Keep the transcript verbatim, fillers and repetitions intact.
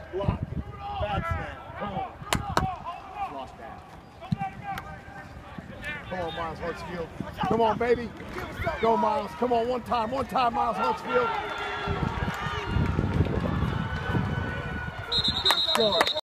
Block. Bad snap. Come on. Lost that. Come on, Myles Hartsfield. Come on, baby. Go, Myles. Come on, one time. One time, Myles Hartsfield. Go.